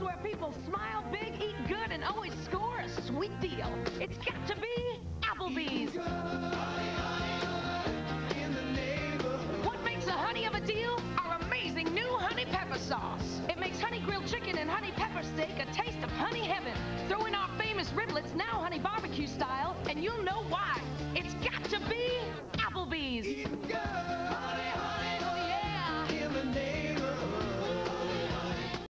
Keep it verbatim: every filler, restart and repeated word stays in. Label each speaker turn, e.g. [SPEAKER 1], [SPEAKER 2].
[SPEAKER 1] where people smile big, eat good, and always score a sweet deal. It's got to be Applebee's. What makes a honey of a deal? Our amazing new honey pepper sauce. It makes honey grilled chicken and honey pepper steak a taste of honey heaven. Throw in our famous riblets, now honey barbecue style, and you'll know why.